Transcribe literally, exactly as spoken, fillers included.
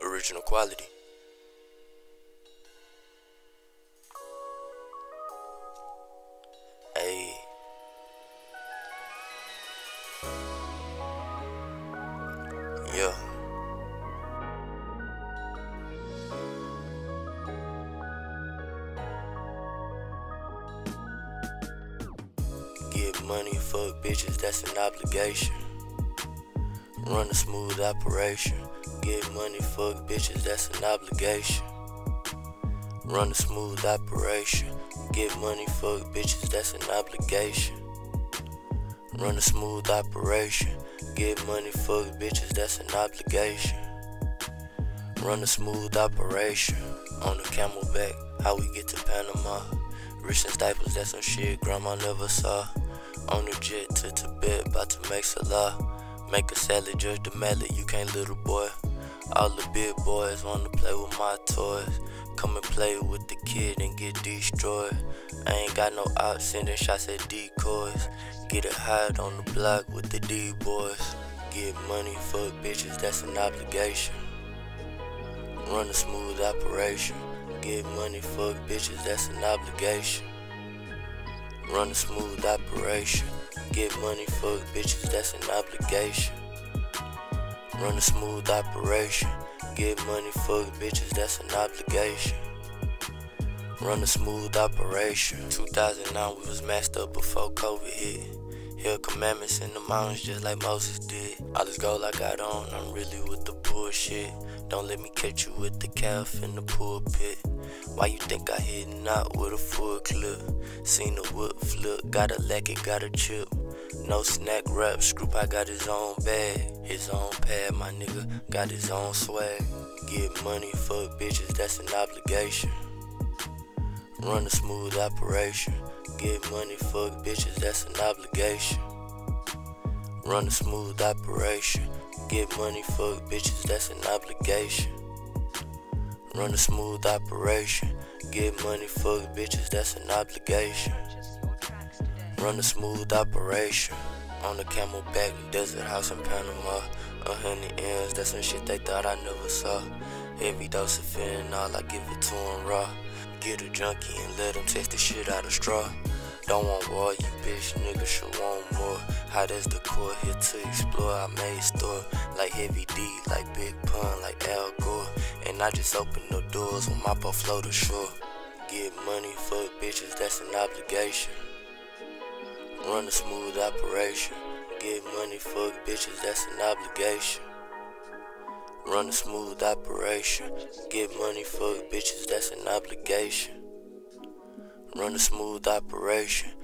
Original quality. Ayy. Yeah. Get money, fuck bitches, that's an obligation. Run a smooth operation. Get money, fuck bitches, that's an obligation. Run a smooth operation. Get money, fuck bitches, that's an obligation. Run a smooth operation. Get money, fuck bitches, that's an obligation. Run a smooth operation. On the camelback, how we get to Panama. Rich and Staples, that's some shit grandma never saw. On the jet to Tibet, bout to make salah. Make a salad, judge the mallet, you can't little boy. All the big boys wanna play with my toys. Come and play with the kid and get destroyed. I ain't got no out sending shots at decoys. Get it hide on the block with the D-boys. Get money, fuck bitches, that's an obligation. Run a smooth operation. Get money, fuck bitches, that's an obligation. Run a smooth operation. Get money, fuck bitches, that's an obligation. Run a smooth operation. Get money, fuck bitches, that's an obligation. Run a smooth operation. two thousand nine, we was masked up before COVID hit. Held commandments in the mountains just like Moses did. All this gold I got on, I'm really with the bullshit. Don't let me catch you with the calf in the pulpit. Why you think I hit out with a full clip? Seen the wood flip, got a lack, it got a chip. No snack rap, Scroop, I got his own bag. His own pad, my nigga, got his own swag. Get money, fuck bitches, that's an obligation. Run a smooth operation. Get money, fuck bitches, that's an obligation. Run a smooth operation. Get money, fuck bitches, that's an obligation. Run a smooth operation. Get money, fuck bitches, that's an obligation. Run a smooth operation. On the camelback, desert house in Panama. A hundred M's, that's some shit they thought I never saw. Every dose of fentanyl, I give it to 'em raw. Get a junkie and let him test the shit out of straw. Don't want war, you bitch nigga should want more. Hot as the core, here to explore. I made store like Heavy D, like Big Pun, like Al Gore. And I just open the doors when my boat float ashore. Get money, fuck bitches, that's an obligation. Run a smooth operation. Get money, fuck bitches, that's an obligation. Run a smooth operation. Get money, fuck bitches, that's an obligation. Run a smooth operation.